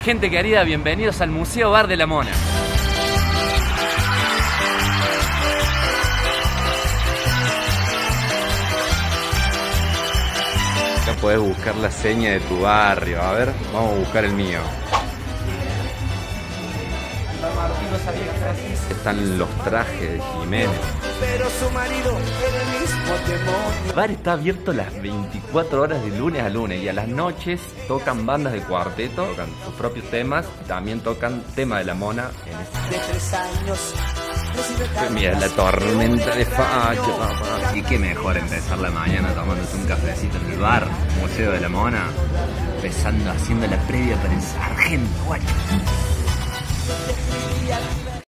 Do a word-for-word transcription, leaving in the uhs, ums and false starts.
Gente querida, bienvenidos al Museo Bar de la Mona. Acá podés buscar la seña de tu barrio. A ver, vamos a buscar el mío. Están los trajes de Jiménez. Pero su marido era el mismo demonio. El bar está abierto las veinticuatro horas de lunes a lunes y a las noches tocan bandas de cuarteto, tocan sus propios temas y también tocan tema de la Mona en este. De tres años. Mira la tormenta de facho, papá. Y qué mejor empezar la mañana tomándose un cafecito en el bar, Museo de la Mona, empezando haciendo la previa para el sargento, guacho.